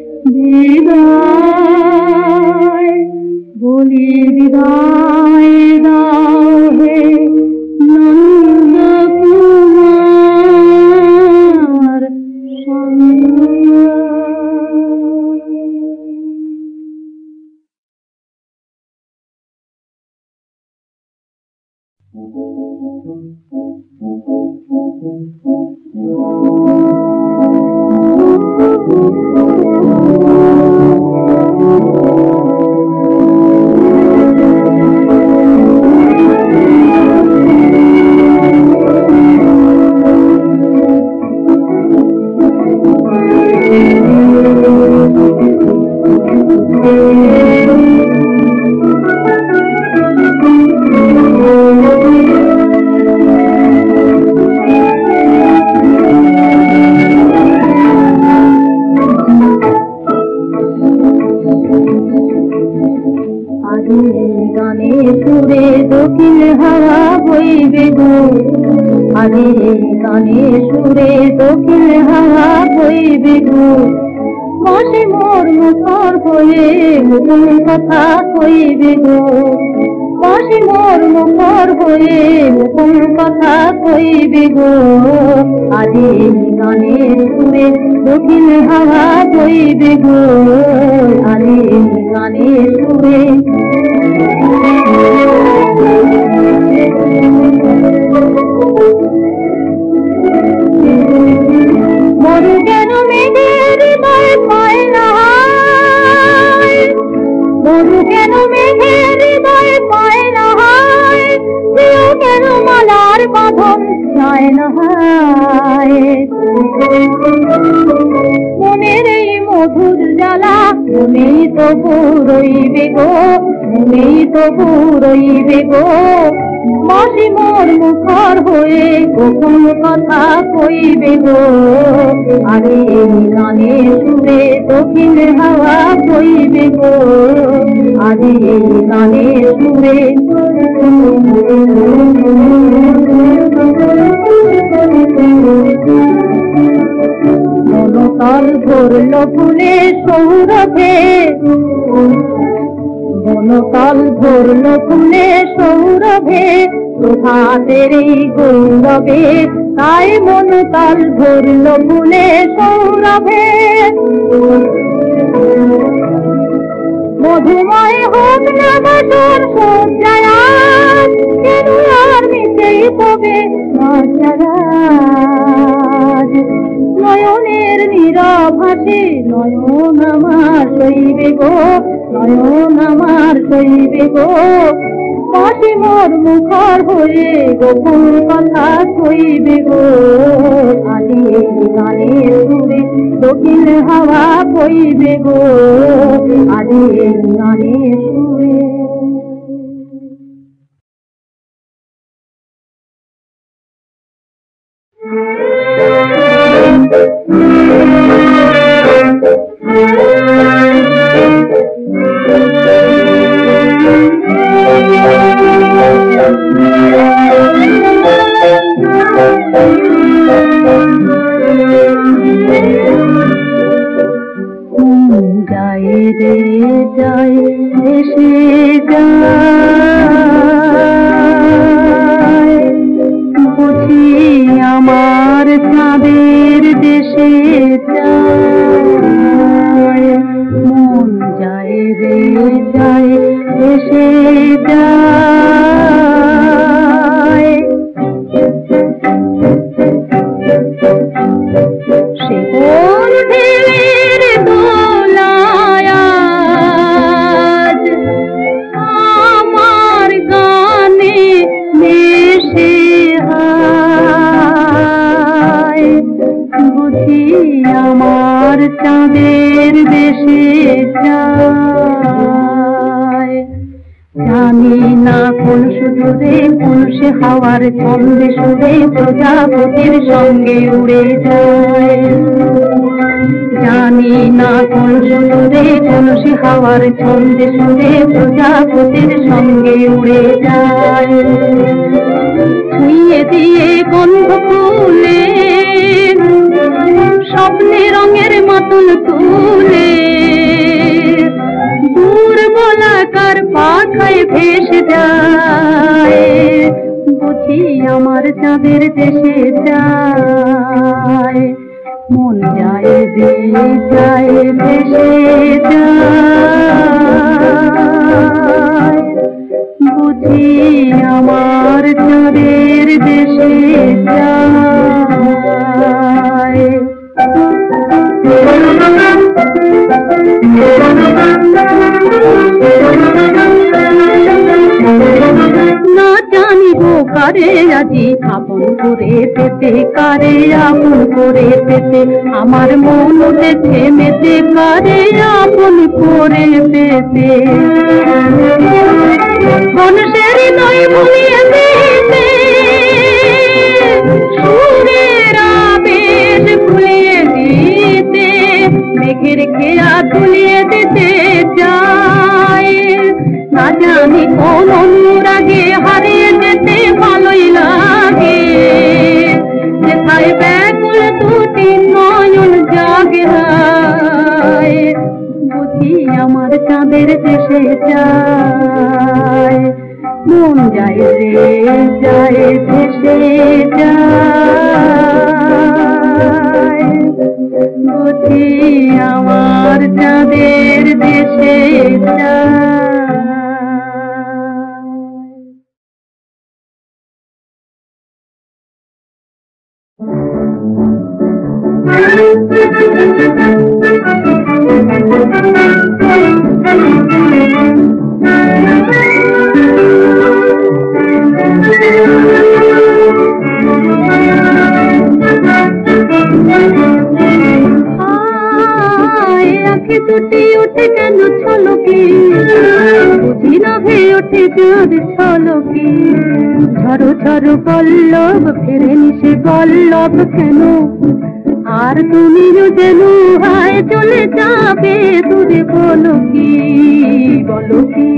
বিদায় বলি বিদায় দাও হে নন্দ কুমার সঙ্গ গানে সুরে দক্ষিণ হাওয়া বইবে গো আরে গানে সুরে দক্ষিণ হাওয়া বইবে গো বসে মোর মুখর হয়ে নতুন কথা কইবে গো বসে মোর মুখর হয়ে নতুন কথা কইবে গো আরে গানে সুরে দক্ষিণ হাওয়া বইবে গো আরে গানে সুরে মরু কেন মেঘের হৃদয় পায় না মরু কেন মেঘের হৃদয় পায় না প্রিয় কেন মালার বাঁধন যায় না মনের এই মধুর জ্বালা মনেই তবু রইবে গো মনেই তবু রইবে গো বসে মোর মুখর হয়ে গোপন কথা কইবে গো আরে গানে সুরে দক্ষিণ হাওয়া বইবে গো আরে গানে সুরে মনতল ধরল ফুলে সৌরভে মনতল ধরল ফুলে সৌরভে প্রভাতের এই গৌরবে তাই মনতল ধরল ফুলে সৌরভে মধুময় হোক না বছর সজ্জায় কেন আর মিশেই তবে নয়নের নীরব হাসি নয়ন আমার সইবে গো নয়ন আমার সইবে গো বসে মোর মুখর হয়ে গোপন কথা কইবে গো আদি গানে সুরে দক্ষিণ হাওয়া কইবে গো আদি গানে সুরে Thank you. ভেসে যায়, মন যায় রে যায় ভেসে যায়। সে কোন ঢেউয়ের দোলায় আজ আমার গানে ভেসে হায়, বুঝি আমার চাঁদের দেশে যায়। জানি না কোন সুদূরে কোন সে হাওয়ার ছন্দে সুরে প্রজাপতির সঙ্গে উড়ে যায়। জানি না কোন সুদূরে কোন সে হাওয়ার ছন্দে সুরে প্রজাপতির সঙ্গে উড়ে যায়। ছুঁয়ে দিয়ে গন্ধ ফুলে স্বপ্নে রঙের মাতুল তুলে দূর বলাকার পাখায় ভেসে যায়, বুঝি আমার চাঁদের দেশে যায়। মন যায় দিয়ে যায় ভেসে যায়, বুঝি আমার চাঁদের দেশে যায়। না জানিব কারে আজি আপন করে পেতে, কারে আপন করে পেতে আমার মন উঠেছে মেতে, কারে আপন করে পেতে মানুষের নয় ভুলিয়ে দিতে, সুরের আবেশ ভুলিয়ে দিতে, মেঘের খেয়া তুলিয়ে দিতে চায়। না জানি কোন অনুরাগে হারিয়ে যেতে ভালোই লাগে, যেথায় ব্যাকুল দুটি নয়ন জাগে রায়, বুঝি আমার চাঁদের দেশে যায়। মন যায় রে যায় ভেসে যায়, বুঝি আমার চাঁদের দেশে যায়। আঁখি দুটি উঠে কেন ছলকে, বুঝি না ভেয়ে ওঠে চাঁদ ছলকে, ঝড়ো ঝড়ো পল্লব ফেরে নিশে পল্লব কেন, আর তুমিও যেন হায় চলে যাবে দূরে, বলো কি বলো কি।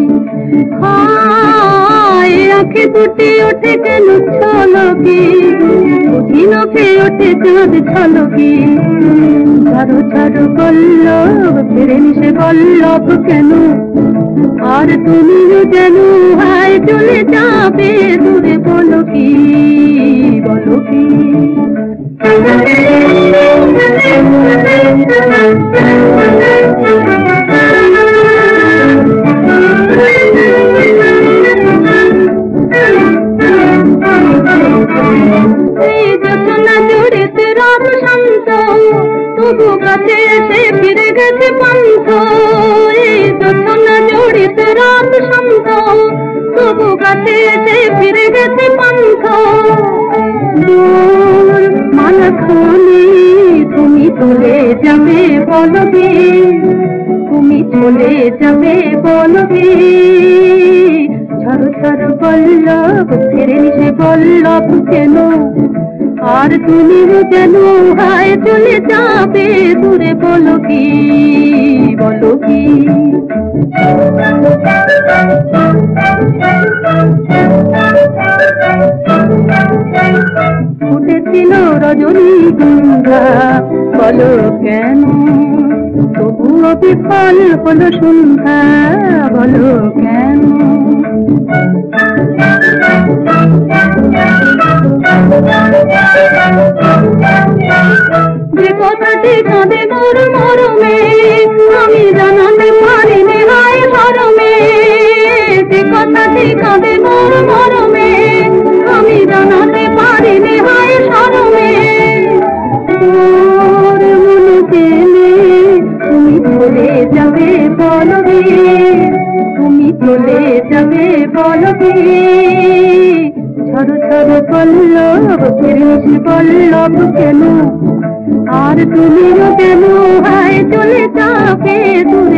হায় আঁখি দুটি ওঠে কেন ছলকে, বুঝি না ভেয়ে ওঠে চাঁদ ছলকে, ঝড়ো ঝড়ো পল্লব ফেরে নিশে পল্লব কেন, আর তুমিও যেন হায় চলে যাবে দূরে, বলো কি বলো কি। এই যোচনা জুড়িতে রাত শান্ত, তবু কাছে এসে ফিরে গেছে পান্থ। এই যোচনা জুড়িতে রাত শান্ত, তবু কাছে এসে ফিরে গেছে পান্থ। দূর মানখানি তুমি চলে যাবে বলবে, তুমি চলে যাবে বলবে, ঝড় ঝড় পল্লব ফেরে নিশে পল্লব কেন, আর তুমিও যেন হায় চলে যাবে দূরে, বলো কি বলো কি। ফুটেছিল রজনীগন্ধা বলো কেন, তবুও বিফল হলো সন্ধ্যা বলো কেন। কথাটি কাঁদে মোর মরমে, আমি জানাতে পারিনি হায় শরমে। যে কথাটি কাঁদে মোর মরমে, আমি জানাতে পারিনি হায় শরমে। তোর মনে গেলে তুমি চলে যাবে বলবে, তুমি চলে যাবে বলবে। ঝড় ঝড় পল্লব ফিরিস পল্লব কেন, আর তুমিও কেন হায় চলে যাবে দূরে।